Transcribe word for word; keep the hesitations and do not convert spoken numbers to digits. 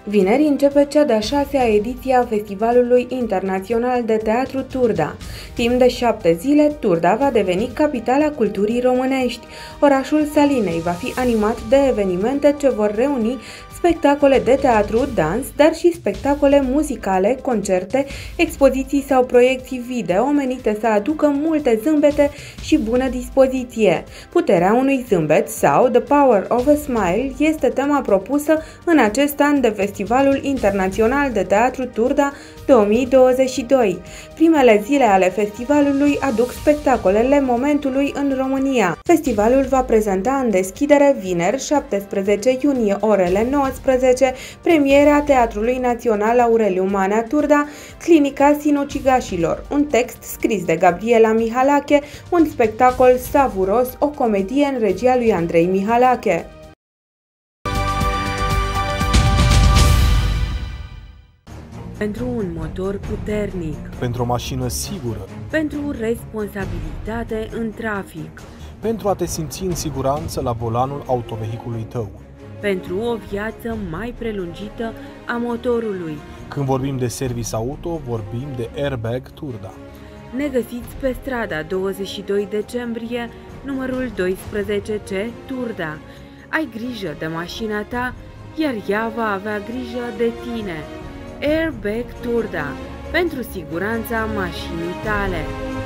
Vineri începe cea de-a șasea ediție a Festivalului Internațional de Teatru Turda. Timp de șapte zile, Turda va deveni capitala culturii românești. Orașul Salinei va fi animat de evenimente ce vor reuni spectacole de teatru, dans, dar și spectacole muzicale, concerte, expoziții sau proiecții video menite să aducă multe zâmbete și bună dispoziție. Puterea unui zâmbet sau The Power of a Smile este tema propusă în acest an de Festivalul Internațional de Teatru Turda două mii douăzeci și doi. Primele zile ale festivalului aduc spectacolele momentului în România. Festivalul va prezenta în deschidere vineri, șaptesprezece iunie, orele nouăsprezece, premiera Teatrului Național Aureliu Manea Turda, Clinica Sinucigașilor, un text scris de Gabriela Mihalache, un spectacol savuros, o comedie în regia lui Andrei Mihalache. Pentru un motor puternic, pentru o mașină sigură, pentru responsabilitate în trafic, pentru a te simți în siguranță la volanul autovehiculului tău, pentru o viață mai prelungită a motorului. Când vorbim de service auto, vorbim de Airbag Turda. Ne găsiți pe strada douăzeci și doi decembrie, numărul doisprezece C, Turda. Ai grijă de mașina ta, iar ea va avea grijă de tine. Airbag Turda, pentru siguranța mașinii tale.